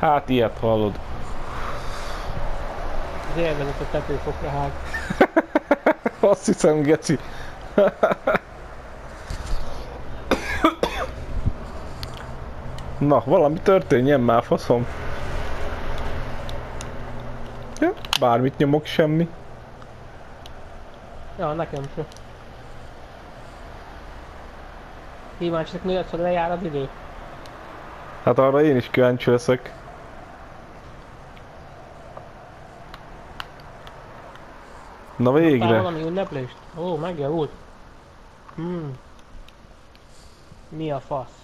Hát ilyet hallod. Az élvezet a tetőfokra hág. Azt hiszem, geci. Na, valami történjen már, faszom. Ja, bármit nyomok, semmi. Ja, nekem se. Kíváncsiak mi lesz, hogy lejár az idő? Hát arra én is kíváncsi leszek. Na Kaptál végre. valami ünneplést? Ó, megjavult. Mi a fasz?